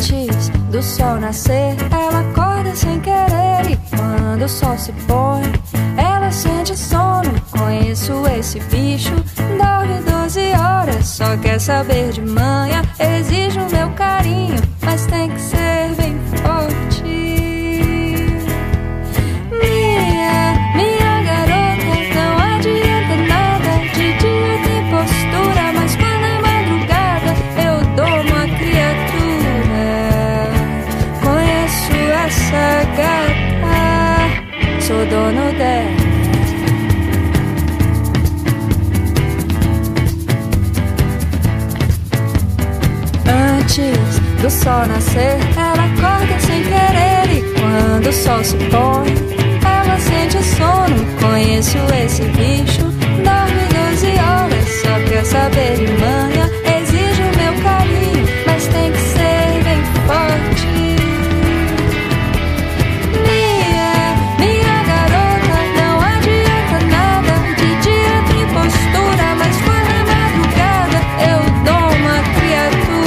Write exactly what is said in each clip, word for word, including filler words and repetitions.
Antes do sol nascer, ela acorda sem querer. E quando o sol se põe, ela sente sono. Conheço esse bicho, dorme doze horas. Só quer saber de manhã, exige o meu carinho, mas tem que ser bem forte. Minha, minha garota, não adianta nada. De dia tem postura, mas quando é madrugada eu dou uma criatura. Conheço essa gata, sou dono dela. Antes do sol nascer, ela acorda sem querer. E quando o sol se põe, ela sente sono. Conheço esse bicho, dorme doze horas. Só quer saber de manhã, exige o meu carinho, mas tem que ser bem forte. Minha, minha garota, não adianta nada. De dia tem postura, mas quando é madrugada eu dou uma criatura.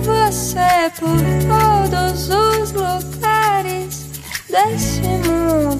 Por todos os lugares desse mundo.